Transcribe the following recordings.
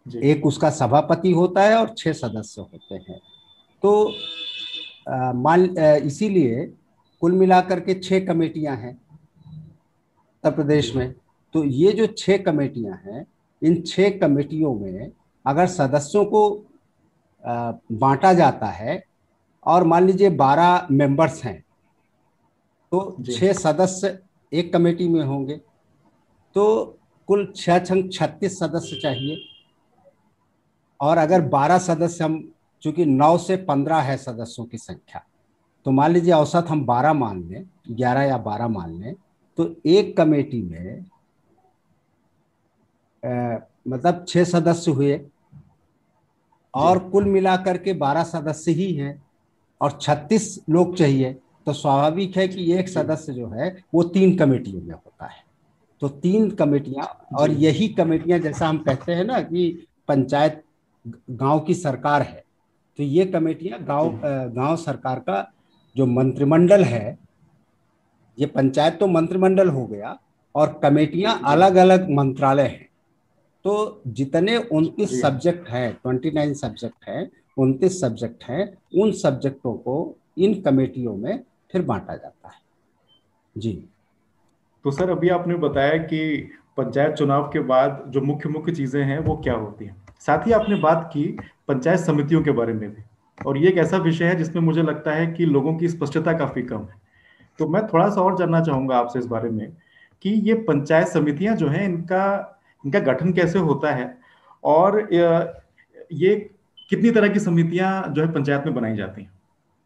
जी एक उसका सभापति होता है और 6 सदस्य होते हैं। तो इसीलिए कुल मिलाकर के 6 कमेटियां हैं उत्तर जी प्रदेश में। तो ये जो 6 कमेटियां हैं, इन 6 कमेटियों में अगर सदस्यों को बांटा जाता है, और मान लीजिए 12 मेंबर्स हैं, तो जी 6 सदस्य एक कमेटी में होंगे, तो कुल 6 छंग 36 सदस्य चाहिए। और अगर जी 12 सदस्य हम, चूंकि 9 से 15 है सदस्यों की संख्या, तो मान लीजिए औसत हम 12 मान लें, 11 या 12 मान लें, तो एक कमेटी में मतलब 6 सदस्य हुए, जी और कुल मिलाकर के 12 सदस्य ही हैं, और 36 लोग चाहिए, तो स्वाभाविक है कि एक जी सदस्य जो है वो 3 कमेटियों में होता है। तो 3 कमेटियां, जी और यही कमेटियां, जैसा हम कहते हैं ना कि पंचायत गांव की सरकार है, तो ये कमेटियां जी गांव सरकार का जो मंत्रिमंडल है, ये पंचायत तो मंत्रिमंडल हो गया, और कमेटियां जी अलग अलग मंत्रालय हैं। तो जितने 29 जी सब्जेक्ट हैं, 29 सब्जेक्ट हैं, 29 सब्जेक्ट हैं, उन सब्जेक्टों को इन कमेटियों में फिर बांटा जाता है। जी। तो सर अभी आपने बताया कि पंचायत चुनाव के बाद जो मुख्य मुख्य चीजें हैं वो क्या होती हैं, साथ ही आपने बात की पंचायत समितियों के बारे में भी, और ये एक ऐसा विषय है जिसमें मुझे लगता है कि लोगों की स्पष्टता काफी कम है। तो मैं थोड़ा सा और जानना चाहूंगा आपसे इस बारे में कि ये पंचायत समितियां जो हैं इनका इनका गठन कैसे होता है, और ये कितनी तरह की समितियां जो है पंचायत में बनाई जाती हैं।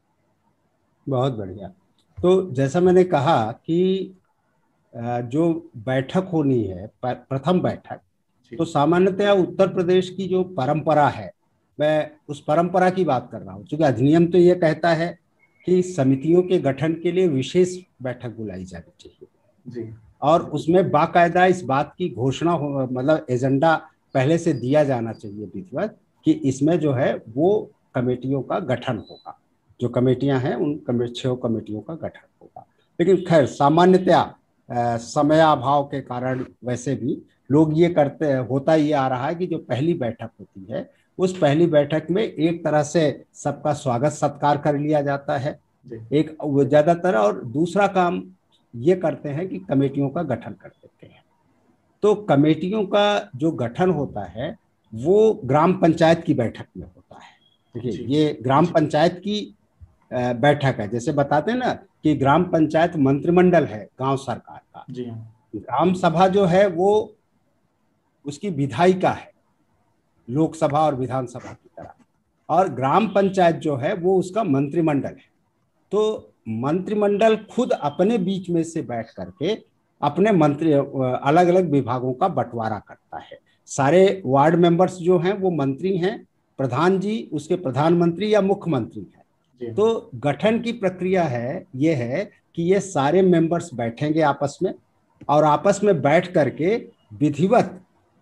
बहुत बढ़िया। तो जैसा मैंने कहा कि जो बैठक होनी है, प्रथम बैठक, जी तो सामान्यतया उत्तर प्रदेश की जो परंपरा है, मैं उस परंपरा की बात कर रहा हूँ, क्योंकि अधिनियम तो ये कहता है कि समितियों के गठन के लिए विशेष बैठक बुलाई जानी चाहिए, जी और उसमें बाकायदा इस बात की घोषणा हो, मतलब एजेंडा पहले से दिया जाना चाहिए विधिवत, कि इसमें जो है वो कमेटियों का गठन होगा, जो कमेटियां हैं उन 6 कमेटियों का गठन होगा। लेकिन खैर सामान्यतया समय अभाव के कारण वैसे भी लोग ये करते, होता ये आ रहा है कि जो पहली बैठक होती है, उस पहली बैठक में एक तरह से सबका स्वागत सत्कार कर लिया जाता है, जी एक वो ज्यादातर, और दूसरा काम ये करते हैं कि कमेटियों का गठन कर देते हैं। तो कमेटियों का जो गठन होता है वो ग्राम पंचायत की बैठक में होता है। देखिए, जी ये ग्राम पंचायत की बैठक है। जैसे बताते हैं ना कि ग्राम पंचायत मंत्रिमंडल है गांव सरकार का, जी हाँ ग्राम सभा जो है वो उसकी विधायिका है, लोकसभा और विधानसभा की तरह, और ग्राम पंचायत जो है वो उसका मंत्रिमंडल है। तो मंत्रिमंडल खुद अपने बीच में से बैठ करके अपने मंत्री अलग अलग विभागों का बंटवारा करता है। सारे वार्ड मेंबर्स जो हैं वो मंत्री हैं, प्रधान जी उसके प्रधानमंत्री या मुख्यमंत्री हैं। जी तो गठन की प्रक्रिया है, ये है कि ये सारे मेंबर्स बैठेंगे आपस में, और आपस में बैठ करके विधिवत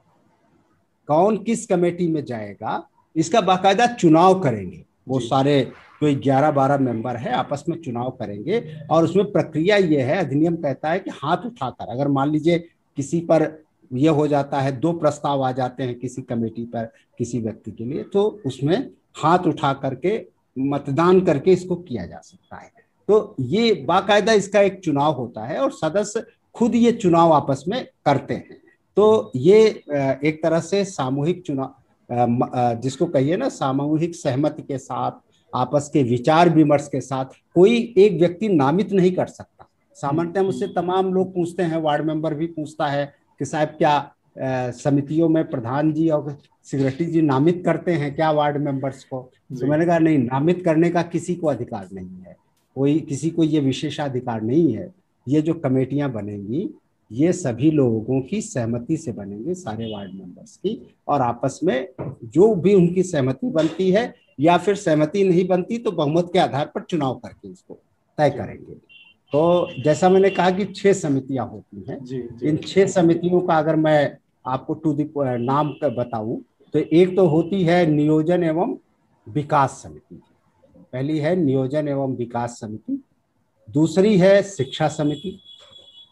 कौन किस कमेटी में जाएगा इसका बाकायदा चुनाव करेंगे। वो जी सारे जो 11-12 मेंबर है आपस में चुनाव करेंगे, और उसमें प्रक्रिया ये है, अधिनियम कहता है कि हाथ उठाकर, अगर मान लीजिए किसी पर ये हो जाता है, 2 प्रस्ताव आ जाते हैं किसी कमेटी पर किसी व्यक्ति के लिए, तो उसमें हाथ उठा करके मतदान करके इसको किया जा सकता है। तो ये बाकायदा इसका एक चुनाव होता है, और सदस्य खुद ये चुनाव आपस में करते हैं। जी तो ये एक तरह से सामूहिक चुनाव, जिसको कहिए ना सामूहिक सहमति के साथ, आपस के विचार विमर्श के साथ, कोई एक व्यक्ति नामित नहीं कर सकता। सामान्यतः मुझसे तमाम लोग पूछते हैं, वार्ड मेंबर भी पूछता है कि साहब क्या समितियों में प्रधान जी और सेक्रेटरी जी नामित करते हैं क्या वार्ड मेंबर्स को? तो जी मैंने कहा नहीं, नामित करने का किसी को अधिकार नहीं है, कोई किसी को ये विशेषाधिकार नहीं है। ये जो कमेटियां बनेंगी ये सभी लोगों की सहमति से बनेंगे, सारे वार्ड मेंबर्स की, और आपस में जो भी उनकी सहमति बनती है, या फिर सहमति नहीं बनती तो बहुमत के आधार पर चुनाव करके इसको तय जी करेंगे। तो जैसा मैंने कहा कि 6 समितियां होती हैं। जी जी इन 6 समितियों का अगर मैं आपको टू द नाम का बताऊं, तो एक तो होती है नियोजन एवं विकास समिति। पहली है नियोजन एवं विकास समिति, दूसरी है शिक्षा समिति,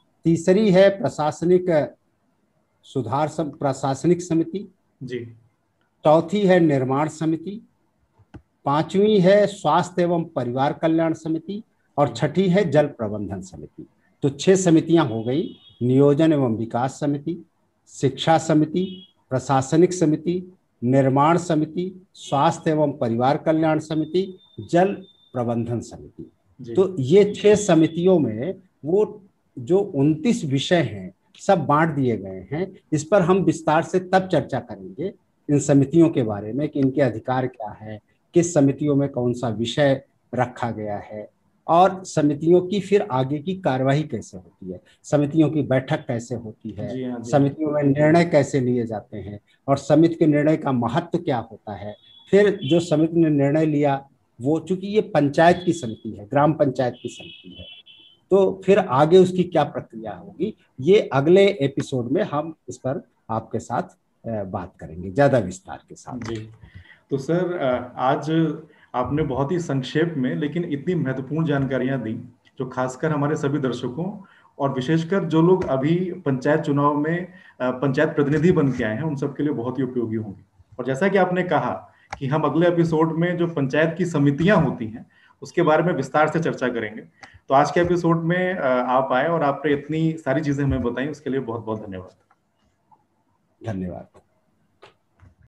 तीसरी है प्रशासनिक समिति, जी चौथी है निर्माण समिति, पांचवी है स्वास्थ्य एवं परिवार कल्याण समिति, और छठी है जल प्रबंधन समिति। तो 6 समितियां हो गई। नियोजन एवं विकास समिति, शिक्षा समिति, प्रशासनिक समिति, निर्माण समिति, स्वास्थ्य एवं परिवार कल्याण समिति, जल प्रबंधन समिति। तो ये 6 समितियों में वो जो 29 विषय हैं सब बांट दिए गए हैं। इस पर हम विस्तार से तब चर्चा करेंगे इन समितियों के बारे में कि इनके अधिकार क्या है, किस समितियों में कौन सा विषय रखा गया है, और समितियों की फिर आगे की कार्यवाही कैसे होती है, समितियों की बैठक कैसे होती है, समितियों में निर्णय कैसे लिए जाते हैं, और समिति के निर्णय का महत्व क्या होता है। फिर जो समिति ने निर्णय लिया वो, चूंकि ये पंचायत की समिति है, ग्राम पंचायत की समिति है, तो फिर आगे उसकी क्या प्रक्रिया होगी, ये अगले एपिसोड में हम इस पर आपके साथ बात करेंगे ज्यादा विस्तार के साथ। जी, तो सर आज आपने बहुत ही संक्षेप में लेकिन इतनी महत्वपूर्ण जानकारियां दी जो खासकर हमारे सभी दर्शकों और विशेषकर जो लोग अभी पंचायत चुनाव में पंचायत प्रतिनिधि बन के आए हैं उन सबके लिए बहुत ही उपयोगी होंगी। और जैसा कि आपने कहा कि हम अगले एपिसोड में जो पंचायत की समितियां होती हैं उसके बारे में विस्तार से चर्चा करेंगे। तो आज के एपिसोड में आप आए और आपने इतनी सारी चीजें हमें बताई, उसके लिए बहुत बहुत धन्यवाद। धन्यवाद।